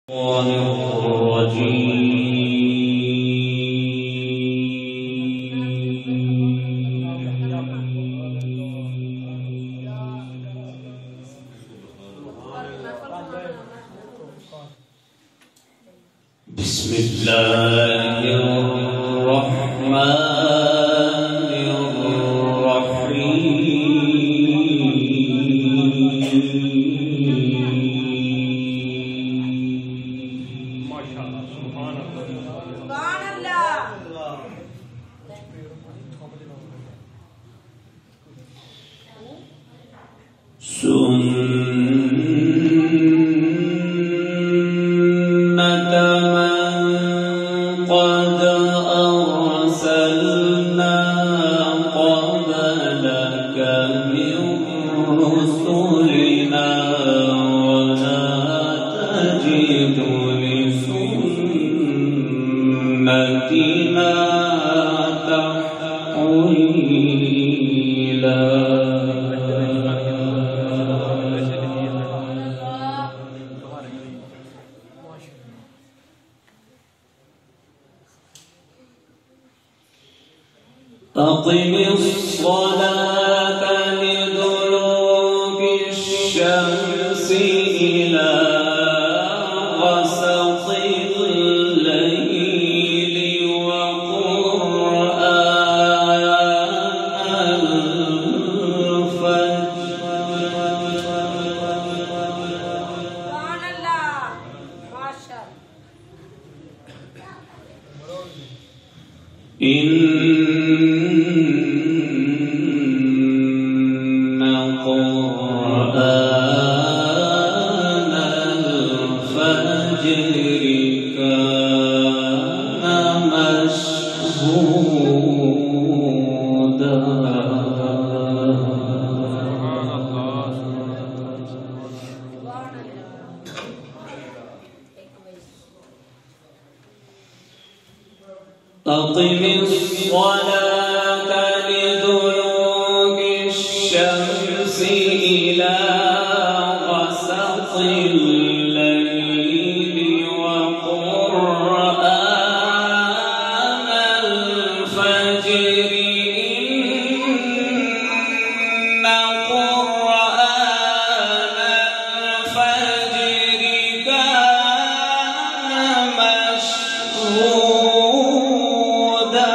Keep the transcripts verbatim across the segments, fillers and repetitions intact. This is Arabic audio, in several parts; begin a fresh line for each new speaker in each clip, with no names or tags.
بسم الله الرحمن الرحيم. ما شاء الله سبحان الله سبحان الله. أقم الصلاة لدلوك الشمس إلى غسق الليل وقرآن الفجر. سبحان الله ما شاء أقم الصلاة لدلوك الشمس إلى غسق الليل وقرآن الفجر. إن قرآن الفجر كان مشهودا.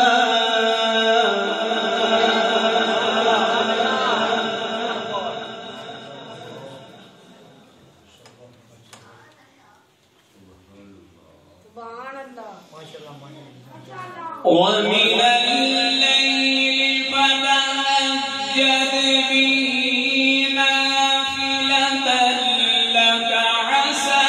ومن الليل فتهجد به نافلة لك عسى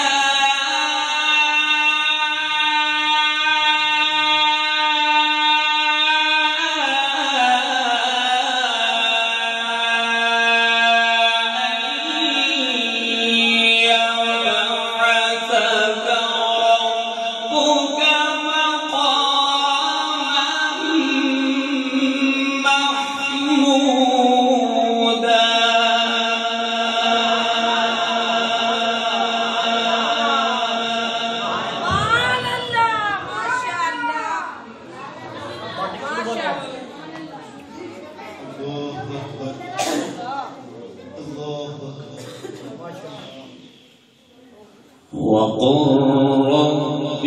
وقل رب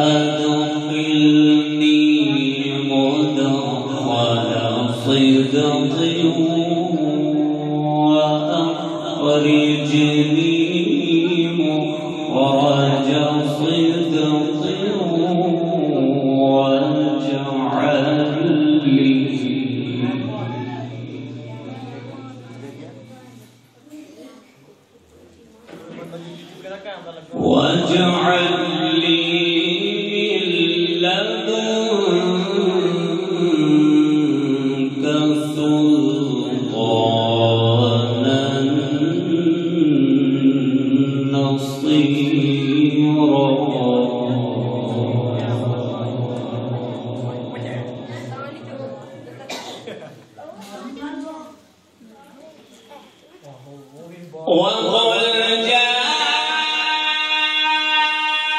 أدخلني مدخل صدق وأخرجني مخرج صدق واجعل لي واجعل لي من لدنك سلطانا نصيرا. وقل جاء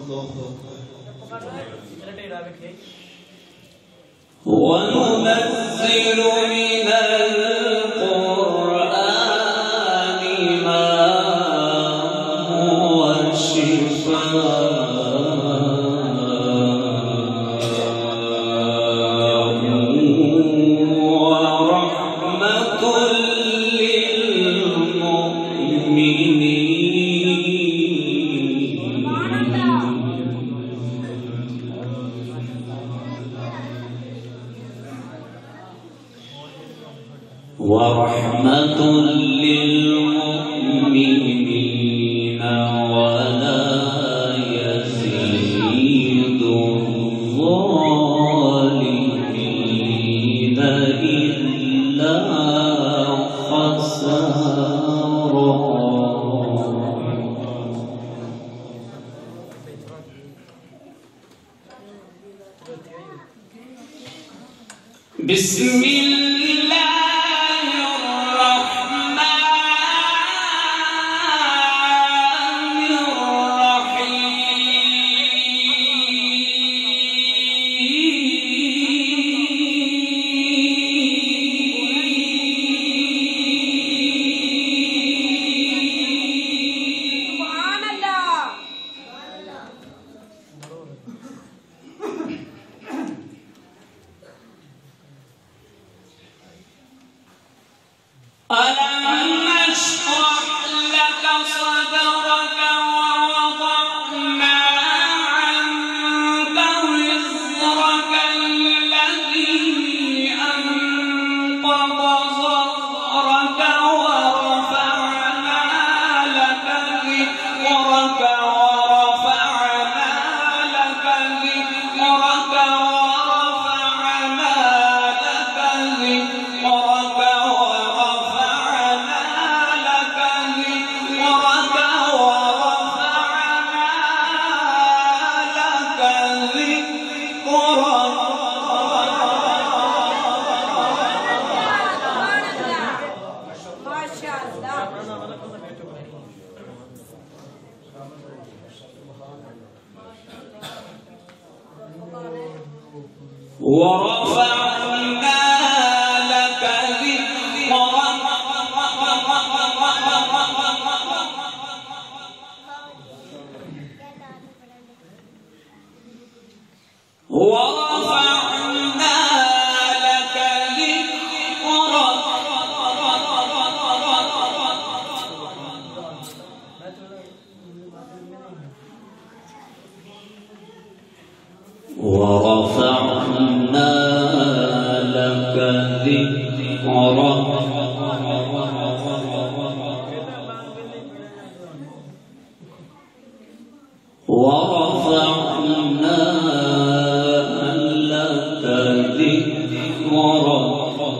وننزل من القرآن ما هو شفاء ورحمة للمؤمنين ورحمة للمؤمنين ولا يزيد الظالمين إلا خسارا. بسم الله ألم نشرح لك صدرك ووضعنا عنك وزرك الذي أنقض ظهرك ورفعنا لك ذكرك ورفعنا لك ذكرك ورفعنا لك ذكرك ورفعنا لك ذكرك ورفعنا لك ذكرك ورفعنا لك ذكرك ورفعنا لك ذكرك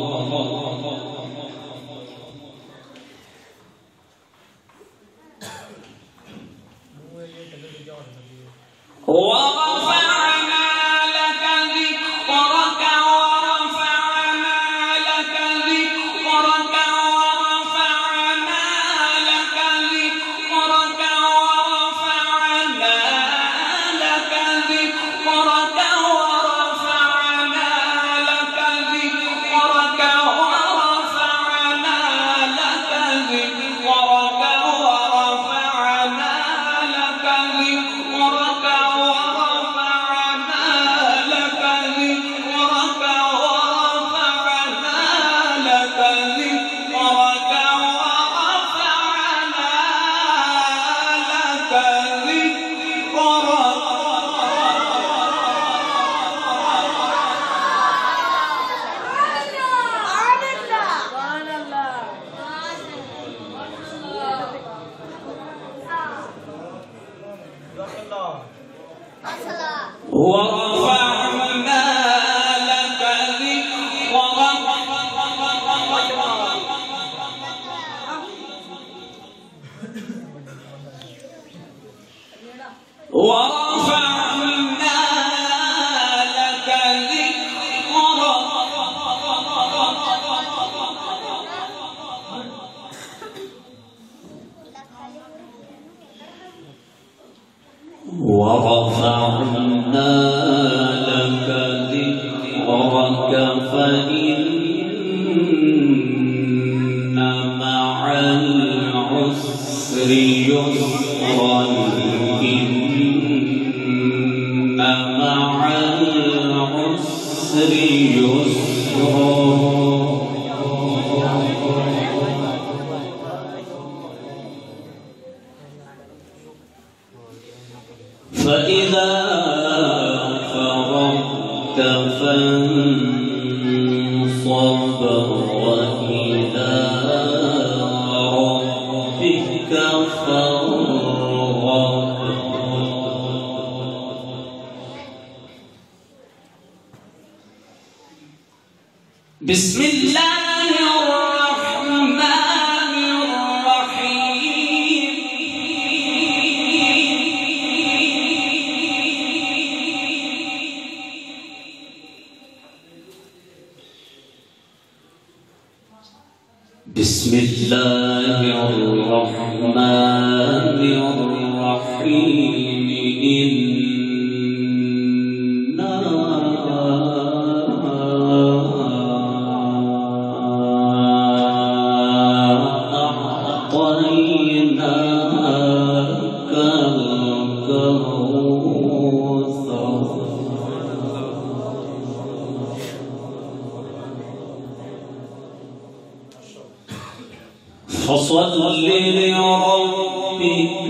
ورفعنا لك ذكرك ورفعنا لك ذكرك ورفعنا لك ذكرك فإن مع العسر يسرا إن مع العسر يسرا فإذا فرغت فانصب وإلى ربك فارغب بسم الله الرحمن الرحيم بسم الله الرحمن الرحيم إنا أعطيناك الكوثر فصل لربك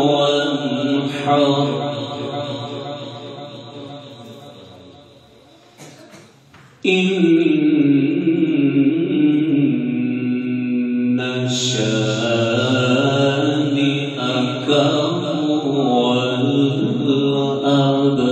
وانحر إن شانئك هو الأبتر